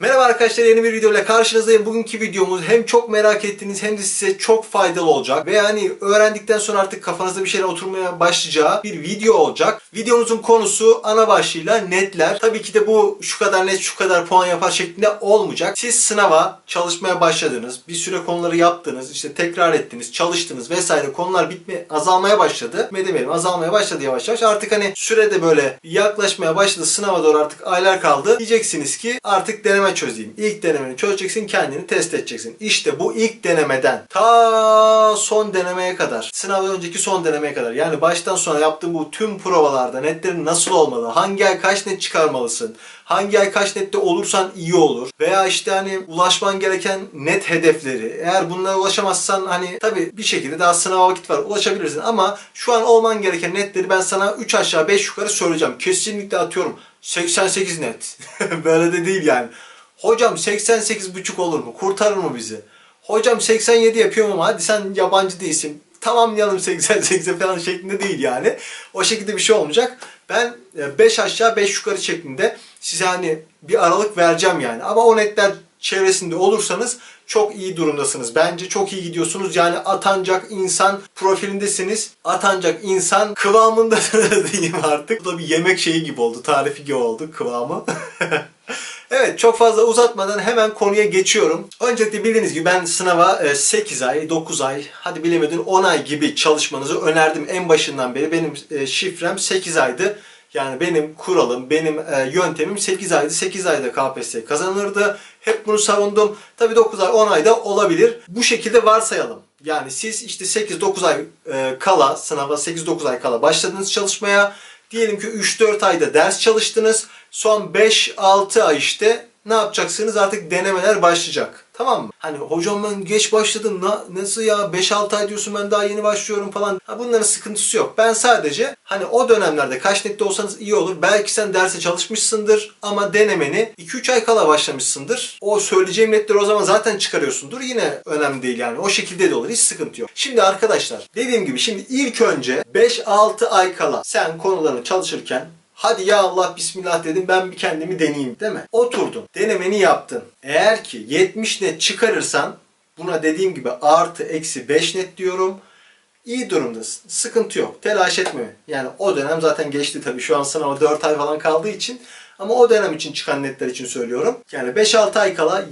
Merhaba arkadaşlar, yeni bir video ile karşınızdayım. Bugünkü videomuz hem çok merak ettiğiniz hem de size çok faydalı olacak ve yani öğrendikten sonra artık kafanızda bir şeyler oturmaya başlayacağı bir video olacak. Videomuzun konusu ana başlığıyla netler. Tabii ki de bu şu kadar net şu kadar puan yapar şeklinde olmayacak. Siz sınava çalışmaya başladınız, bir süre konuları yaptınız, işte tekrar ettiniz, çalıştınız vesaire, konular azalmaya başladı. Ne demeyelim, azalmaya başladı yavaş yavaş. Artık hani sürede böyle yaklaşmaya başladı, sınava doğru artık aylar kaldı. Diyeceksiniz ki artık deneme çözeyim. İlk denemeni çözeceksin, kendini test edeceksin. İşte bu ilk denemeden ta son denemeye kadar, sınavdan önceki son denemeye kadar, yani baştan sona yaptığım bu tüm provalarda netlerin nasıl olmalı, hangi ay kaç net çıkarmalısın, hangi ay kaç nette olursan iyi olur veya işte hani ulaşman gereken net hedefleri, eğer bunlara ulaşamazsan hani tabii bir şekilde daha sınava vakit var, ulaşabilirsin ama şu an olman gereken netleri ben sana 3 aşağı 5 yukarı söyleyeceğim. Kesinlikle atıyorum 88 net. Böyle de değil yani. Hocam 88,5 olur mu? Kurtarır mı bizi? Hocam 87 yapıyorum ama hadi sen yabancı değilsin, tamamlayalım 88'e falan şeklinde değil yani. O şekilde bir şey olmayacak. Ben 5 aşağı 5 yukarı şeklinde size hani bir aralık vereceğim yani. Ama o netler çevresinde olursanız çok iyi durumdasınız. Bence çok iyi gidiyorsunuz. Yani atanacak insan profilindesiniz. Atanacak insan kıvamında diyeyim artık. Bu da bir yemek şeyi gibi oldu. Tarifi gibi oldu kıvamı. Evet, çok fazla uzatmadan hemen konuya geçiyorum. Öncelikle bildiğiniz gibi ben sınava 8 ay, 9 ay, hadi bilemedin 10 ay gibi çalışmanızı önerdim en başından beri. Benim şifrem 8 aydı. Yani benim kuralım, benim yöntemim 8 aydı. 8 ayda KPSS kazanırdı. Hep bunu savundum. Tabii 9 ay, 10 ayda olabilir. Bu şekilde varsayalım. Yani siz işte 8-9 ay kala, sınava 8-9 ay kala başladınız çalışmaya. Diyelim ki 3-4 ayda ders çalıştınız. Son 5-6 ay işte ne yapacaksınız? Artık denemeler başlayacak. Tamam mı? Hani hocam ben geç başladım. Nasıl ya? 5-6 ay diyorsun, ben daha yeni başlıyorum falan. Bunların sıkıntısı yok. Ben sadece hani o dönemlerde kaç nette olsanız iyi olur. Belki sen derse çalışmışsındır ama denemeni 2-3 ay kala başlamışsındır. O söyleyeceğim netleri o zaman zaten çıkarıyorsundur. Yine önemli değil yani. O şekilde de olur. Hiç sıkıntı yok. Şimdi arkadaşlar, dediğim gibi şimdi ilk önce 5-6 ay kala sen konularını çalışırken hadi ya Allah bismillah dedim, ben bir kendimi deneyeyim değil mi? Oturdun, denemeni yaptın. Eğer ki 70 net çıkarırsan buna dediğim gibi artı eksi 5 net diyorum. İyi durumdasın. Sıkıntı yok. Telaş etme. Yani o dönem zaten geçti tabii. Şu an sınava 4 ay falan kaldığı için. Ama o dönem için çıkan netler için söylüyorum. Yani 5-6 ay kala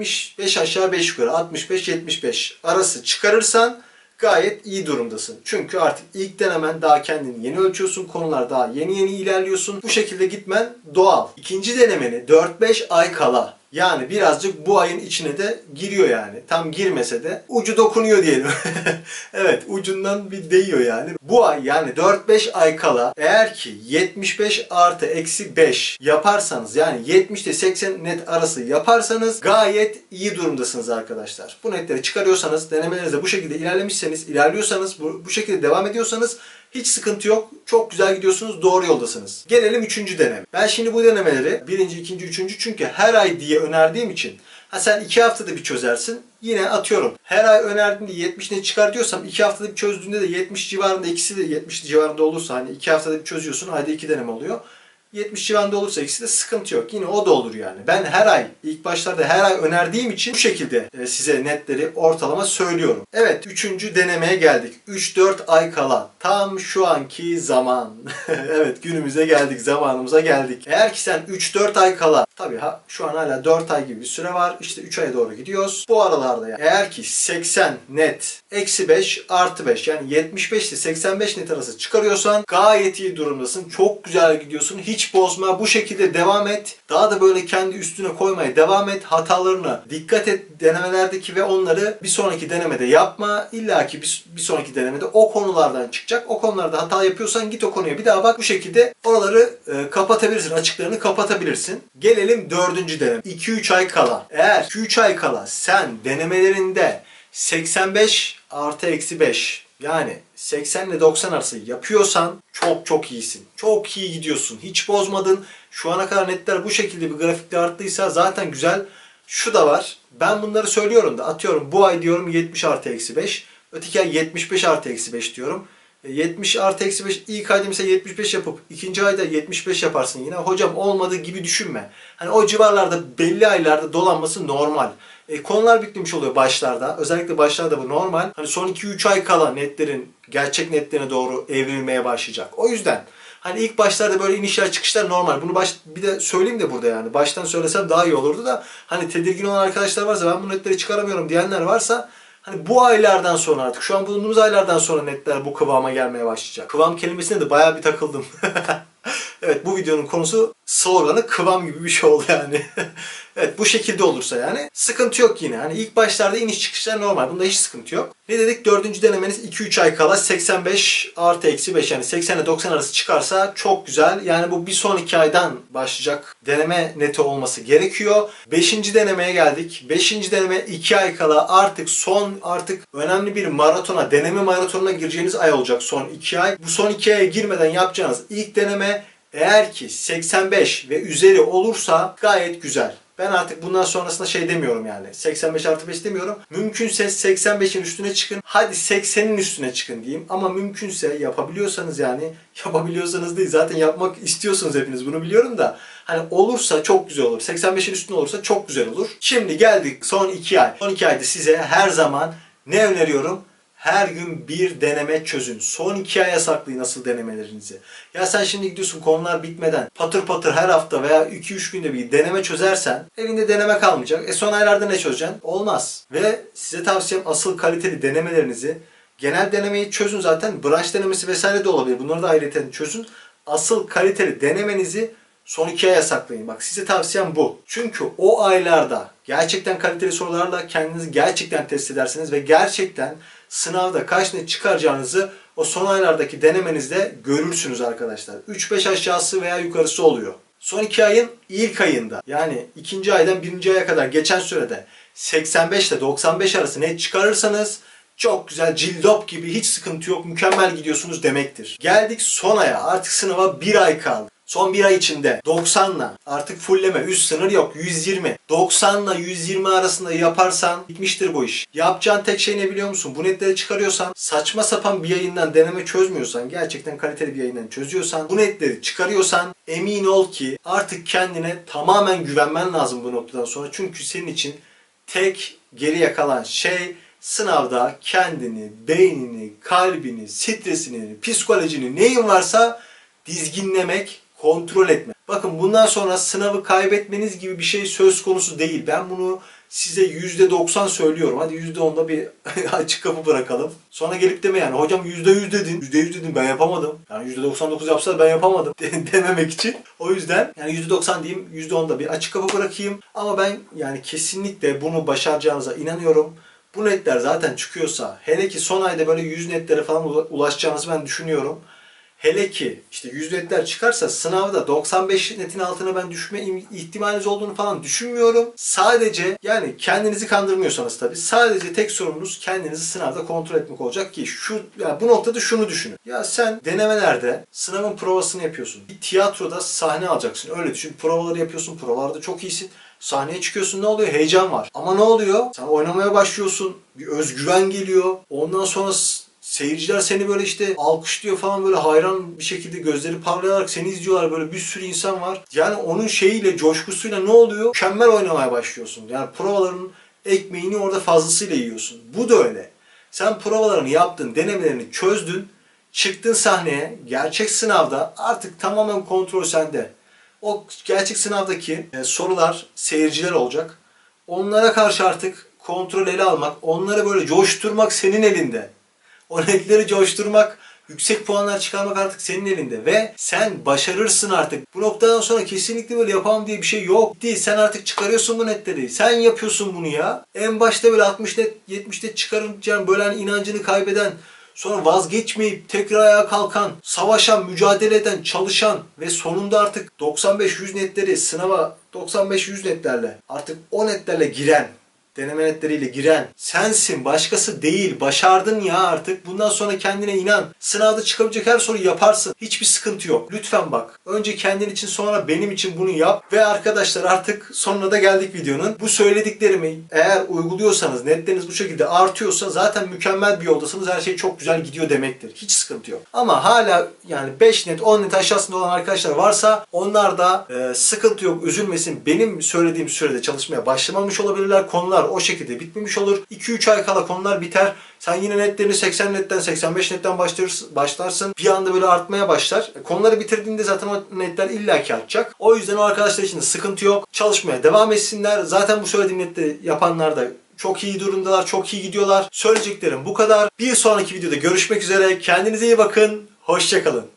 75 aşağı 5 yukarı 65-75 arası çıkarırsan gayet iyi durumdasın. Çünkü artık ilk denemen, daha kendini yeni ölçüyorsun. Konular daha yeni ilerliyorsun. Bu şekilde gitmen doğal. İkinci denemeni 4-5 ay kala, yani birazcık bu ayın içine de giriyor yani. Tam girmese de ucu dokunuyor diyelim. Evet, ucundan bir değiyor yani. Bu ay yani 4-5 ay kala eğer ki 75 artı eksi 5 yaparsanız, yani 70 ile 80 net arası yaparsanız gayet iyi durumdasınız arkadaşlar. Bu netleri çıkarıyorsanız, denemelerinizde bu şekilde ilerliyorsanız, bu şekilde devam ediyorsanız hiç sıkıntı yok. Çok güzel gidiyorsunuz. Doğru yoldasınız. Gelelim 3. deneme. Ben şimdi bu denemeleri 1. 2. 3. çünkü her ay diye önerdiğim için, sen 2 haftada bir çözersin. Yine atıyorum, her ay önerdiğimde 70 net çıkar diyorsam 2 haftada bir çözdüğünde de 70 civarında, ikisi de 70 civarında olursa, hani 2 haftada bir çözüyorsun, ayda 2 deneme oluyor. 70 civarında olursa ikisi de sıkıntı yok. Yine o da olur yani. Ben her ay, ilk başlarda her ay önerdiğim için bu şekilde size netleri ortalama söylüyorum. Evet, 3. denemeye geldik. 3-4 ay kala. Tam şu anki zaman. Evet, günümüze geldik, zamanımıza geldik. Eğer ki sen 3-4 ay kala, tabii şu an hala 4 ay gibi bir süre var. İşte 3 aya doğru gidiyoruz. Bu aralarda yani. Eğer ki 80 net, eksi 5 artı 5, yani 75 ile 85 net arası çıkarıyorsan gayet iyi durumdasın. Çok güzel gidiyorsun. Hiç bozma. Bu şekilde devam et. Daha da böyle kendi üstüne koymaya devam et. Hatalarına dikkat et denemelerdeki ve onları bir sonraki denemede yapma. İlla ki bir sonraki denemede o konulardan çıkacak. O konularda hata yapıyorsan git o konuya bir daha bak. Bu şekilde oraları kapatabilirsin. Açıklarını kapatabilirsin. Gelelim 4. deneme. 2-3 ay kala. Eğer 2-3 ay kala sen denemelerinde 85 artı eksi 5, yani 80 ile 90 arası yapıyorsan çok iyisin. Çok iyi gidiyorsun. Hiç bozmadın. Şu ana kadar netler bu şekilde bir grafikte arttıysa zaten güzel. Şu da var. Ben bunları söylüyorum da, atıyorum bu ay diyorum 70 artı eksi 5. Öteki ay 75 artı eksi 5 diyorum. 70 artı eksi 5 ilk ayda mesela 75 yapıp ikinci ayda 75 yaparsın yine. Hocam olmadığı gibi düşünme. Hani o civarlarda belli aylarda dolanması normal. Konular bitmiş oluyor başlarda. Özellikle başlarda bu normal. Hani son 2-3 ay kala netlerin gerçek netlerine doğru evrilmeye başlayacak. O yüzden hani ilk başlarda böyle inişler çıkışlar normal. Bunu bir de söyleyeyim de burada yani. Baştan söylesem daha iyi olurdu da hani tedirgin olan arkadaşlar varsa ben bu netleri çıkaramıyorum diyenler varsa hani bu aylardan sonra artık şu an bulunduğumuz aylardan sonra netler bu kıvama gelmeye başlayacak. Kıvam kelimesine de bayağı bir takıldım. Evet, bu videonun konusu sloganı kıvam gibi bir şey oldu yani. Evet, bu şekilde olursa yani sıkıntı yok yine. Hani ilk başlarda iniş çıkışlar normal. Bunda hiç sıkıntı yok. Ne dedik? Dördüncü denemeniz 2-3 ay kala 85 artı eksi 5 yani 80 ile 90 arası çıkarsa çok güzel. Yani bu bir sonraki aydan başlayacak deneme neti olması gerekiyor. 5. denemeye geldik. 5. deneme 2 ay kala artık önemli bir maratona, deneme maratonuna gireceğiniz ay olacak son 2 ay. Bu son 2 aya girmeden yapacağınız ilk deneme eğer ki 85 ve üzeri olursa gayet güzel. Ben artık bundan sonrasında şey demiyorum yani. 85 artı 5 demiyorum. Mümkünse 85'in üstüne çıkın. Hadi 80'in üstüne çıkın diyeyim. Ama mümkünse yapabiliyorsanız yani. Yapabiliyorsanız değil. Zaten yapmak istiyorsunuz hepiniz. Bunu biliyorum da. Hani olursa çok güzel olur. 85'in üstüne olursa çok güzel olur. Şimdi geldik son 2 ay. Son 2 ayda size her zaman ne öneriyorum? Her gün bir deneme çözün. Son 2 aya saklayın asıl denemelerinizi. Ya sen şimdi gidiyorsun konular bitmeden patır patır her hafta veya 2-3 günde bir deneme çözersen elinde deneme kalmayacak. Son aylarda ne çözeceksin? Olmaz. Ve size tavsiyem asıl kaliteli denemelerinizi genel denemeyi çözün zaten. Branş denemesi vesaire de olabilir. Bunları da ayrıca çözün. Asıl kaliteli denemenizi son 2 aya saklayın. Bak size tavsiyem bu. Çünkü o aylarda gerçekten kaliteli sorularla kendinizi gerçekten test edersiniz ve gerçekten sınavda kaç net çıkaracağınızı o son aylardaki denemenizde görürsünüz arkadaşlar. 3-5 aşağısı veya yukarısı oluyor. Son 2 ayın ilk ayında yani ikinci aydan birinci aya kadar geçen sürede 85 ile 95 arası net çıkarırsanız çok güzel, cillop gibi, hiç sıkıntı yok, mükemmel gidiyorsunuz demektir. Geldik son aya, artık sınava 1 ay kaldı. Son 1 ay içinde 90'la artık fulleme, üst sınır yok, 120. 90'la 120 arasında yaparsan bitmiştir bu iş. Yapacağın tek şey ne biliyor musun? Bu netleri çıkarıyorsan, saçma sapan bir yayından deneme çözmüyorsan, gerçekten kaliteli bir yayından çözüyorsan, bu netleri çıkarıyorsan emin ol ki artık kendine tamamen güvenmen lazım bu noktadan sonra. Çünkü senin için tek geriye kalan şey sınavda kendini, beynini, kalbini, stresini, psikolojini, neyin varsa dizginlemek, kontrol etme. Bakın bundan sonra sınavı kaybetmeniz gibi bir şey söz konusu değil. Ben bunu size %90 söylüyorum. Hadi %10'da bir açık kapı bırakalım. Sonra gelip deme yani hocam %100 dedin. %100 dedin ben yapamadım. Yani %99 yapsa ben yapamadım dememek için. O yüzden yani %90 diyeyim, %10'da bir açık kapı bırakayım. Ama ben yani kesinlikle bunu başaracağınıza inanıyorum. Bu netler zaten çıkıyorsa, hele ki son ayda böyle 100 netlere falan ulaşacağınızı ben düşünüyorum. Hele ki işte 100 netler çıkarsa sınavda 95 netin altına ben düşme ihtimaliniz olduğunu falan düşünmüyorum. Sadece yani kendinizi kandırmıyorsanız tabii sadece tek sorununuz kendinizi sınavda kontrol etmek olacak ki yani bu noktada şunu düşünün. Ya sen denemelerde sınavın provasını yapıyorsun. Bir tiyatroda sahne alacaksın. Öyle düşün. Provaları yapıyorsun. Provalarda çok iyisin. Sahneye çıkıyorsun, ne oluyor? Heyecan var. Ama ne oluyor? Sen oynamaya başlıyorsun. Bir özgüven geliyor. Ondan sonra seyirciler seni böyle işte alkışlıyor falan, böyle hayran bir şekilde gözleri parlayarak seni izliyorlar, böyle bir sürü insan var. Yani onun şeyiyle, coşkusuyla ne oluyor? Mükemmel oynamaya başlıyorsun. Yani provaların ekmeğini orada fazlasıyla yiyorsun. Bu da öyle. Sen provalarını yaptın, denemelerini çözdün, çıktın sahneye, gerçek sınavda artık tamamen kontrol sende. O gerçek sınavdaki sorular seyirciler olacak. Onlara karşı artık kontrol ele almak, onları böyle coşturmak senin elinde. O netleri coşturmak, yüksek puanlar çıkarmak artık senin elinde ve sen başarırsın artık. Bu noktadan sonra kesinlikle böyle yapamam diye bir şey yok. Değil, sen artık çıkarıyorsun bu netleri. Sen yapıyorsun bunu ya. En başta böyle 60 net, 70 net çıkarınca böyle hani inancını kaybeden, sonra vazgeçmeyip tekrar ayağa kalkan, savaşan, mücadele eden, çalışan ve sonunda artık 95-100 netleri sınava 95-100 netlerle artık o netlerle giren deneme netleriyle giren sensin, başkası değil. Başardın ya artık. Bundan sonra kendine inan. Sınavda çıkabilecek her soruyu yaparsın. Hiçbir sıkıntı yok. Lütfen bak. Önce kendin için sonra benim için bunu yap. Ve arkadaşlar artık sonuna da geldik videonun. Bu söylediklerimi eğer uyguluyorsanız, netleriniz bu şekilde artıyorsa zaten mükemmel bir yoldasınız. Her şey çok güzel gidiyor demektir. Hiç sıkıntı yok. Ama hala yani 5 net, 10 net aşağısında olan arkadaşlar varsa onlar da sıkıntı yok, üzülmesin. Benim söylediğim sürede çalışmaya başlamamış olabilirler. Konular o şekilde bitmemiş olur. 2-3 ay kala konular biter. Sen yine netlerini 80 netten 85 netten başlarsın. Bir anda böyle artmaya başlar. Konuları bitirdiğinde zaten o netler illaki artacak. O yüzden o arkadaşlar için de sıkıntı yok. Çalışmaya devam etsinler. Zaten bu söylediğim nette yapanlar da çok iyi durumdalar, çok iyi gidiyorlar. Söyleyeceklerim bu kadar. Bir sonraki videoda görüşmek üzere. Kendinize iyi bakın. Hoşça kalın.